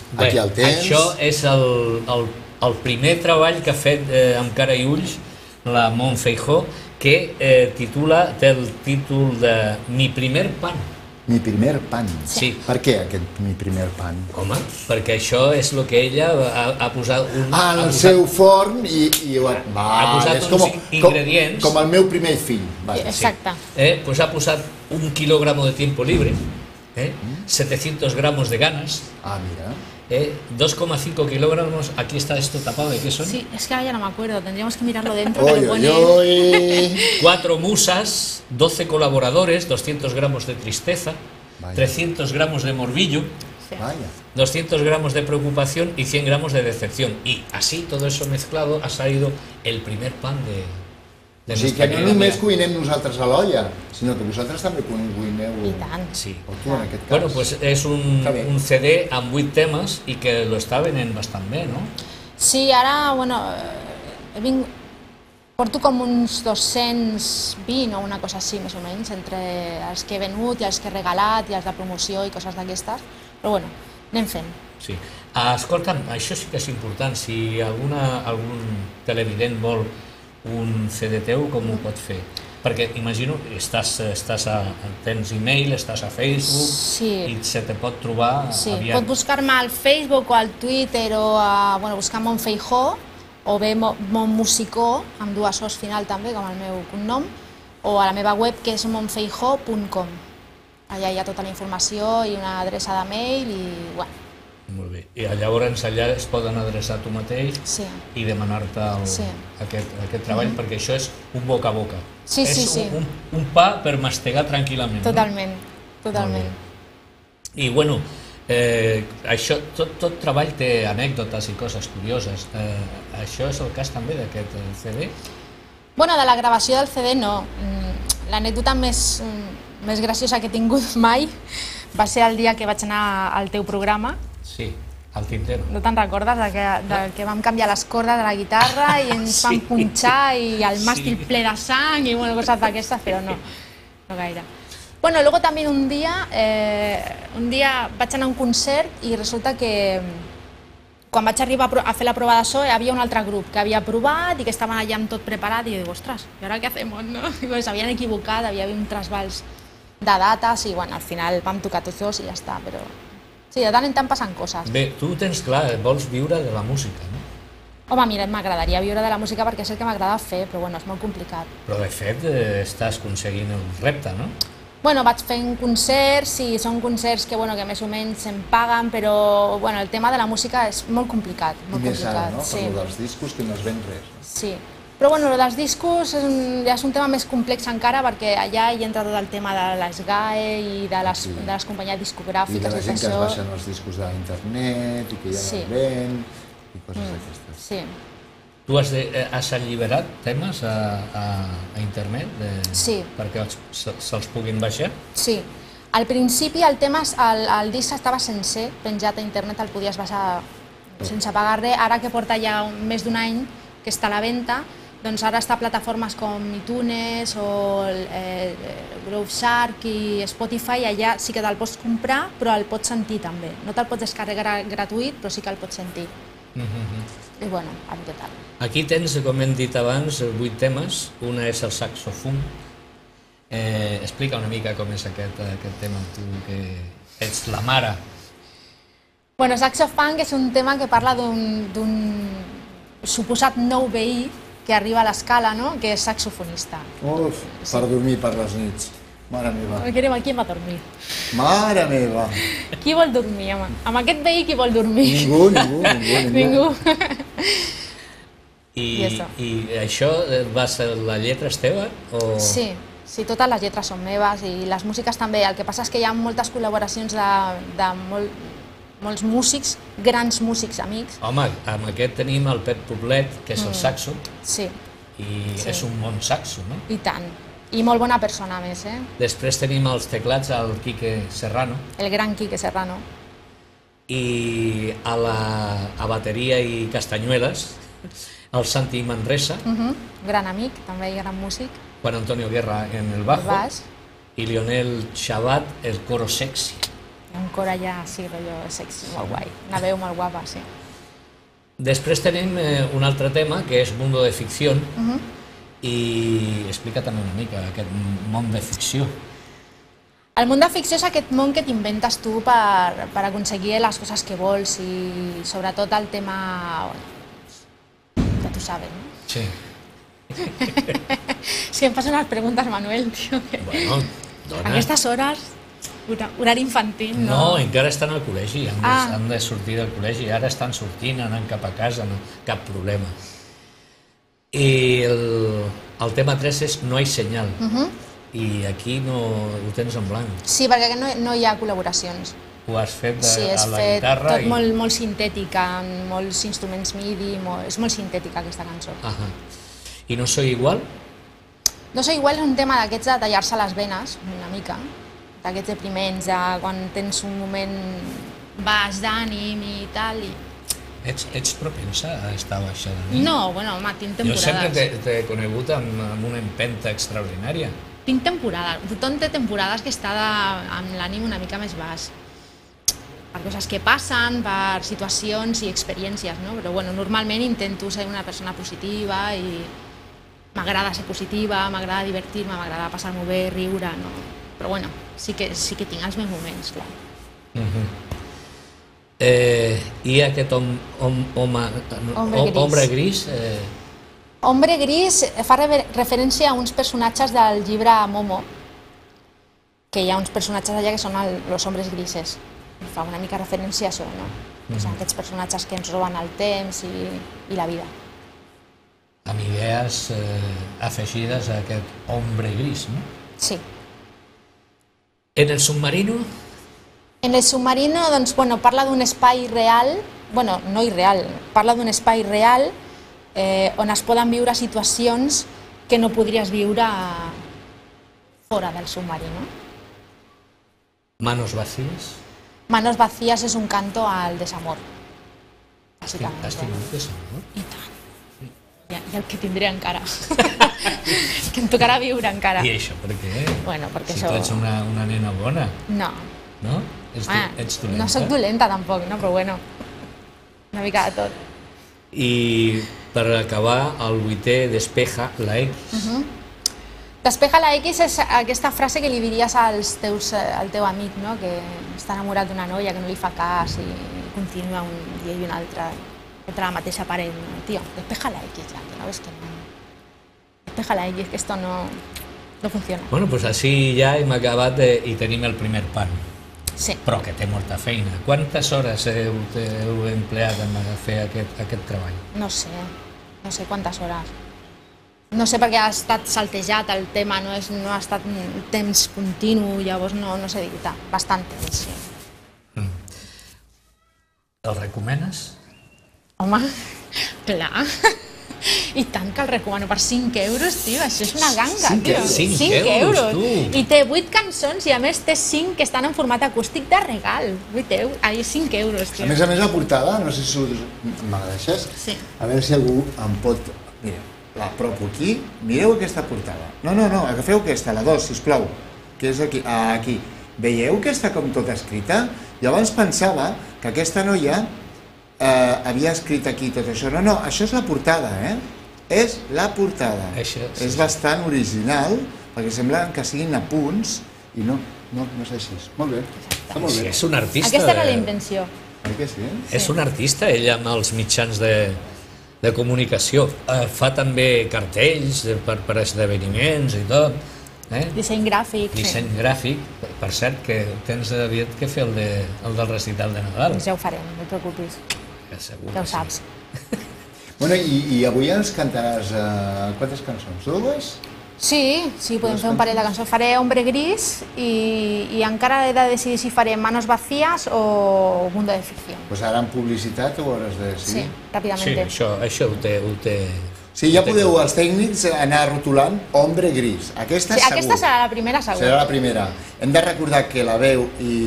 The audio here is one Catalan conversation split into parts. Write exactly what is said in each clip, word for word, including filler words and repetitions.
Aquí el tens. Això és el, el, el primer treball que ha fet eh, amb cara i ulls la Mont Feijó, que eh, titula, té el títol de Mi primer pan. Mi primer pan. Sí. Per què aquest mi primer pan? Home, perquè això és el que ella ha, ha posat... Un, ah, en el posat, seu forn i... i va, ha posat és uns com, ingredients... Com, com el meu primer fill. Vale. Exacte. Eh, pues ha posat un kilogramo de tiempo libre, eh, setecientos gramos de ganas... Ah, mira... Eh, dos coma cinco kilogramos, aquí está esto tapado, ¿de qué son? Sí, es que ahora ya no me acuerdo, tendríamos que mirarlo dentro. Oy, que lo pone... oy, oy. Cuatro musas, doce colaboradores, doscientos gramos de tristeza, Vaya. trescientos gramos de morbillo, Sí. Vaya. doscientos gramos de preocupación y cien gramos de decepción. Y así, todo eso mezclado, ha salido el primer pan de, de O sigui nuestra que no querida només amiga. cuinem nosaltres a l'olla, sinó que vosaltres també cuineu... I tant. Sí. O tu, en aquest cas. Bueno, pues es un, Está bien. un C D amb vuit temes i que lo està venent bastant bé, no? Sí, ara, bueno, eh, he vingut... Porto com uns dos-cents vint o una cosa així, més o menys, entre els que he venut i els que he regalat i els de promoció i coses d'aquestes. Però bueno, anem fent. Sí. Ah, escolta'm, això sí que és important. Si alguna, algun televident vol un C D teu, com ho pot fer? Perquè imagino, estàs, estàs a, tens e-mail, estàs a Facebook Sí. i se te pot trobar Sí, aviat. pot buscar-me al Facebook o al Twitter o a, bueno, buscar Mont Feijó o bé Mont Musicó, amb dues os final també, com el meu cognom, o a la meva web, que és montfeijó punt com. Allà hi ha tota la informació i una adreça de mail i, bueno, Molt bé. I llavors allà es poden adreçar a tu mateix sí. i demanar-te el- Sí. aquest, aquest treball, perquè això és un boca a boca. Sí, sí, és sí. Un, un, un pa per mastegar tranquil·lament. Totalment, No? totalment. I bueno, eh, això, tot, tot treball té anècdotes i coses curioses. Eh, això és el cas també d'aquest eh, C D? Bueno, de la gravació del C D no. Mm, L'anècdota més, mm, més graciosa que he tingut mai va ser el dia que vaig anar al teu programa. Sí, al tintero. No te'n recordes de que, de que vam canviar les cordes de la guitarra i ens Sí. vam punxar i el màstil Sí. ple de sang i bueno, coses d'aquestes, però no, no gaire. Bueno, luego también un día, eh, un día vaig anar a un concert i resulta que quan vaig arribar a, pro a fer la prova de so hi havia un altre grup que havia provat i que estaven allà amb tot preparat i jo dic, ostres, i ara què hacemos, no? I bueno, s'havien equivocat, havia hagut un trasbals de dates i bueno, al final vam tocar tots dos i ja està, però sí, de tant en tant passen coses. Bé, tu tens clar, vols viure de la música, no? Home, mira, m'agradaria viure de la música perquè és el que m'agrada fer, però bueno, és molt complicat. Però de fet eh, estàs aconseguint el repte, no? Bueno, vaig fent concerts i són concerts que, bueno, que més o menys em paguen, però bueno, el tema de la música és molt complicat. I Molt més ara, complicat, no? sí. Per lo dels discos que no es ven res. No? Sí. Però bueno, el dels discos és un, ja és un tema més complex encara perquè allà hi entra tot el tema de les G A E i de les, Sí. de les companyies I discogràfiques de la i gent que es això. baixen els discos d'internet i que ja Sí. no es ven i coses d'aquestes. Sí. Tu has, de, eh, has alliberat temes a, a, a internet de, Sí. perquè els- se- se'ls puguin baixar? Sí. Al principi el tema, el, el disc estava sencer, penjat a internet, el podies baixar sense pagar res. Ara que porta ja un, més d'un any que està a la venda, doncs ara està a plataformes com iTunes o el, eh, Groove Shark i Spotify, allà sí que te'l pots comprar però el pots sentir també. No te'l pots descarregar gratuït però sí que el pots sentir. I bueno, a veure què tal. Aquí tens, com hem dit abans, vuit temes. Una és el saxofon. Eh, explica una mica com és aquest, aquest tema, tu que ets la mare. Bueno, Saxo Funk és un tema que parla d'un d'un suposat nou veí que arriba a l'escala, no? Que és saxofonista. Uf, per dormir per les nits. Mare meva. Querem aquí va dormir. Mare meva. Qui vol dormir, home? Amb aquest veí qui vol dormir? Ningú, ningú, ningú. Ningú. I, I això. I això eh, va ser la lletra és teva? O... Sí, sí, totes les lletres són meves i les músiques també. El que passa és que hi ha moltes col·laboracions de, de molt, molts músics, grans músics amics. Home, amb aquest tenim el Pep Poblet, que és el saxo, Sí, i Sí. és un bon saxo, no? i tant. I molt bona persona, a més, eh? Després tenim els teclats, el Quique Serrano, El gran Quique Serrano. i a la a bateria i castanyueles, el Santi Manresa, Uh -huh. Gran amic, també, i gran músic. Juan Antonio Guerra en el bajo, Baix. i Lionel Chabat, el coro sexy. Un cor allà, sí, rotllo sexy, molt guai. Una veu molt guapa, sí. Després tenim un altre tema, que és Mundo de Ficció, i explica també una mica aquest món de ficció. El món de ficció és aquest món que t'inventes tu per, per aconseguir les coses que vols i sobretot el tema... ja tu sabes, no? Sí. Si em fas unes preguntes, Manuel, tio. Bueno, dona. A aquestes hores, horari infantil, no? No, encara estan al col·legi, han de, Ah. han de sortir del col·legi, ara estan sortint, anant cap a casa, no, cap problema. I el, el tema tres és No hay senyal, i aquí no ho tens en blanc. Sí, perquè no, no hi ha col·laboracions. Ho has fet de, Sí, és a la fet guitarra tot i... molt, molt sintètica, amb molts instruments midi, molt, és molt sintètica aquesta cançó. Ahà. I No soy igual? No soy igual és un tema d'aquests de tallar-se les venes, una mica, d'aquests depriments, de quan tens un moment baix d'ànim i tal. I... Ets, ets propensa a estar baixa d'ànim? No, bueno, home, tinc Jo sempre temporades. t'he conegut amb, amb una empenta extraordinària. Tinc temporades, tothom té temporades que està de, amb l'ànim una mica més baix. Per coses que passen, per situacions i experiències, no? Però bueno, normalment intento ser una persona positiva i m'agrada ser positiva, m'agrada divertir-me, m'agrada passar-m'ho bé, riure, no? Però bueno, sí que, sí que tinc els meus moments, clar. Uh-huh. eh, I aquest hom, hom, home, Hombre gris. Hombre gris eh, Hombre Gris fa re referència a uns personatges del llibre Momo, que hi ha uns personatges allà que són el, los hombres grises. Fa una mica referència a això, no? Que són aquests personatges que ens roben el temps i, i la vida. amb idees eh, afegides a aquest hombre gris, no? Sí. En el submarino? En el submarino, doncs, bueno, parla d'un espai real, bueno, no irreal, parla d'un espai real eh, on es poden viure situacions que no podries viure fora del submarino. Manos vacías? Manos vacías és un canto al desamor, Has bàsicament. tingut desamor? I tant. I, I el que tindré encara. que em tocarà viure encara. I això per què? Bueno, perquè si això... tu ets una, una nena bona, No. no? Ets, Ah, ets dolenta? no sóc dolenta tampoc, no? Però bueno, una mica de tot. I per acabar, el vuitè, Despeja la X. Uh -huh. Despeja la X és aquesta frase que li diries als teus, al teu amic, no? Que està enamorat d'una noia, que no li fa cas i continua un dia i un altre contra la mateixa paret. No? Tío, despeja la X ja, que no ves que no... Despeja la X, que esto no, no funciona. Bueno, doncs així ja hem acabat de, i tenim el primer pan. Sí. Però que té molta feina. Quantes hores heu, heu empleat en fer aquest, aquest treball? No sé, no sé quantes hores. No sé perquè ha estat saltejat el tema, no, és, no ha estat un temps continu, llavors no, no sé dir, bastant temps, sí. Mm. El recomanes? Home, clar. I tant que el recomano per cinc euros, tio, això és una ganga, cinc tio. euros, cinc cinc euros, euros. tu. I té vuit cançons i a més té cinc que estan en format acústic de regal. vuit euros, ai, cinc euros, tio. A més a més, la portada, no sé si me la deixes, Sí. a veure si algú em pot... Mira, l'apropo aquí, mireu aquesta portada. No, no, no, agafeu aquesta, la dos, sisplau, que és aquí. Ah, aquí. Veieu que està com tota escrita? Jo abans pensava que aquesta noia eh, havia escrit aquí tot això. No, no, això és la portada, eh? És la portada. Això, sí, és sí. bastant original, perquè sembla que siguin apunts, i no, no, no és així. Molt bé, està molt Sí, bé. és un artista. Aquesta era de- la invenció. Oi que sí? És un artista, ell, amb els mitjans de, de comunicació. Eh, fa també cartells per, per esdeveniments i tot. Eh? Disseny gràfic. Disseny gràfic. Per cert, que tens aviat que fer el, de, el del recital de Nadal. Doncs ja ho farem, no et preocupis, Que segur ja ho que sí. saps. Bueno, i, i avui ens cantaràs uh, quantes cançons? Dues? Sí, sí, podem fer un parell de cançons. Faré Hombre Gris i, i encara he de decidir si faré Manos Vacías o Mundo de Ficción. Pues ara en publicitat ho hauràs de Sí, decidir. Sí, ràpidament. això, això ho té... Ho té Sí, ja ho té podeu clar. els tècnics anar rotulant Hombre Gris. Aquesta Sí, segur. aquesta serà la primera, segur. Serà la primera. Hem de recordar que la veu i,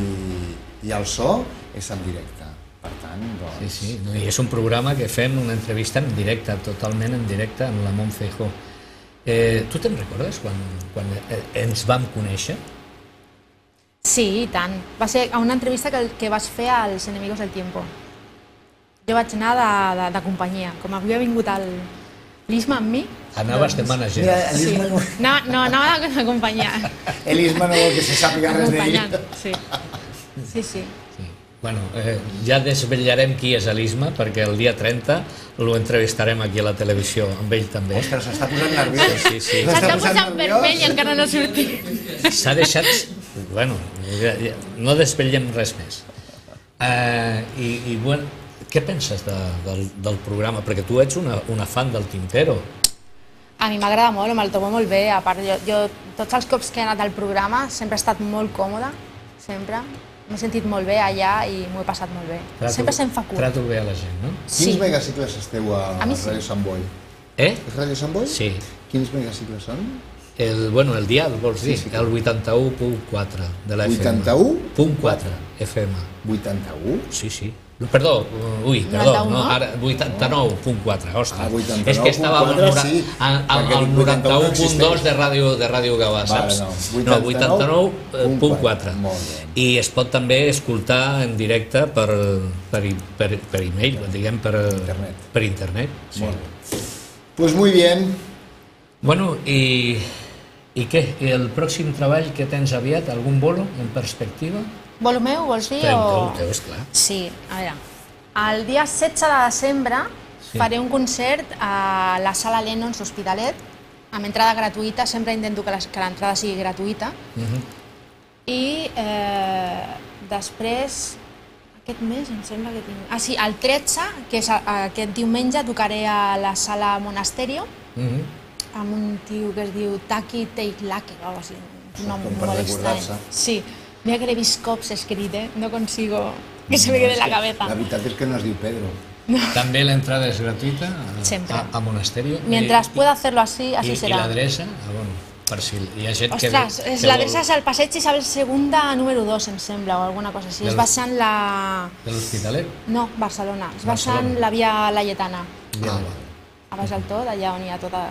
i el so és en directe. Per tant, doncs... Sí, sí, no, i és un programa que fem una entrevista en directe, totalment en directe, amb la Mont Feijó. Eh, tu te'n recordes quan, quan eh, ens vam conèixer? Sí, i tant. Va ser a una entrevista que, que vas fer als Enemigos del Tiempo. Jo vaig anar de, de, de companyia. Com havia vingut el l'Isma amb mi... Anaves de manager. Mira, Sí. l'Isma no... No, no, anava de, de companyia. L'Isma no vol que se sàpiga res d'ell. Acompanyant, sí. Sí, sí. Sí. Bueno, eh, ja desvetllarem qui és l'Isma, perquè el dia trenta lo entrevistarem aquí a la televisió, amb ell també. Ostres, s'està posant nerviós. Sí, sí. S'està posant vermell i encara no ha sortit. S'ha deixat... Bueno, ja, ja, no desvetllem res més. Eh, i, I, bueno, què penses de, del, del programa? Perquè tu ets una, una fan del Tintero. A mi m'agrada molt, me'l trobo molt bé. A part, jo, jo tots els cops que he anat al programa sempre he estat molt còmoda, sempre. M'he sentit molt bé allà i m'ho he passat molt bé. Trato, sempre se'm fa curt. Trato bé a la gent, no? Sí. Quins megacicles esteu a, A mi a sí. Ràdio Sant Boi? Eh? És Ràdio Sant Boi? Sí. Quins megacicles són? El, bueno, el dial, vols dir? Sí, sí. El vuitanta-u punt quatre de la F M. vuitanta-u punt quatre F M. vuitanta-u? Sí, sí. No, perdó, ui, perdó, noranta-u, no, no? ara vuitanta-nou punt quatre, ostres. Ah, vuitanta-nou És que estava punt quatre, al, sí, al, al, perquè al dic noranta-u punt vuitanta-u dos de Ràdio, de Ràdio Gavà, Vale, saps? no, No, vuitanta-nou punt quatre. Molt bé. I es pot també escoltar en directe per, per, per, per e-mail, diguem, per Internet. Per internet sí. Molt bé. Pues muy bien. Bueno, i, i què? I el pròxim treball que tens aviat, algun bolo en perspectiva? Vol meu, vols dir? Teu, O... teu, esclar. Sí, a veure. El dia setze de desembre Sí. faré un concert a la Sala Lennons d'Hospitalet, amb entrada gratuïta, sempre intento que les- que l'entrada sigui gratuïta. Uh -huh. I eh, després, aquest mes em sembla que tinc... Ah, sí, el tretze, que és a- aquest diumenge, tocaré a la Sala Monasterio, Uh -huh. amb un tio que es diu Taki Teitlake, o alguna cosa així, un nom Com per molt recordar-se. estrany. Sí, mira que l'he vist cops escrit, eh? No consigo que se me quede en la cabeza. La veritat és que no es diu Pedro. També l'entrada és gratuïta a, Sempre. a, a Monasterio. Mientras I, pueda hacerlo así, así i, serà. I l'adreça, ah, bueno, per si hi ha gent Ostres, que... és que l'adreça vol- és al passeig Isabel segunda número dos, em sembla, o alguna cosa així. Del- És baixant la... De l'Hospitalet? No, Barcelona. És Barcelona. baixant la via Laietana. Ja, Ah, A baix del tot, allà on hi ha tota...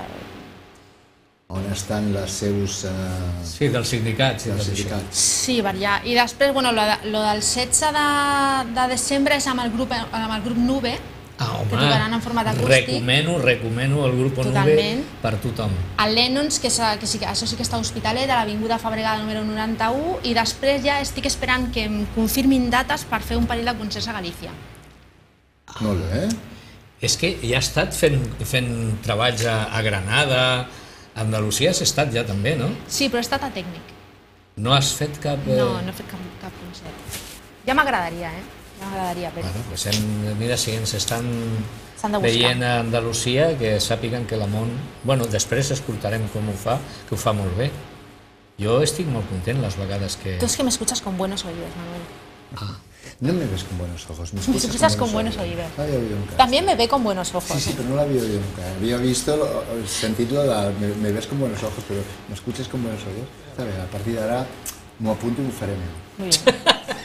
on estan les seus... Eh, sí, dels sindicats. i dels tot això. sindicats. Sí, per allà. I després, bueno, lo, de, lo del setze de, de desembre és amb el grup, amb el grup Nube, Ah, home, que tocaran en format acústic. recomano, recomano el grup Nube Totalment. per tothom. el Lennons, que, és, que, sí, que això sí que està a Hospitalet, a l'Avinguda Fabregada número noranta-u, i després ja estic esperant que em confirmin dates per fer un parell de concerts a Galícia. Molt bé. És que ja has estat fent, fent treballs a, a Granada, a Andalusia has estat ja també, no? Sí, però he estat a tècnic. No has fet cap... eh, No, no he fet cap, cap concert. Ja m'agradaria, eh? Ja m'agradaria, però... Bueno, pues hem, mira, si ens estan S'han de buscar. veient a Andalusia, que sàpiguen que la món... Bueno, després escoltarem com ho fa, que ho fa molt bé. Jo estic molt content les vegades que... Tú es que me escuchas con buenos oídos, Manuel. Ah, No me ves con buenos ojos. Me Me escuchas con buenos oídos. No había oído nunca. También me ve con buenos ojos. Sí, sí, pero no lo había oído nunca. Había visto, lo- sentido, la, me, me ves con buenos ojos, pero me escuches con buenos oídos. Está bien, a partir de ahora m'ho apunto i ho faré meu. Muy bien.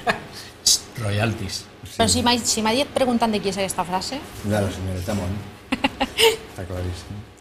royalties. Però si m'ha si m'ha dit preguntant de qui és aquesta frase, De la senyoreta Mont. Està claríssim.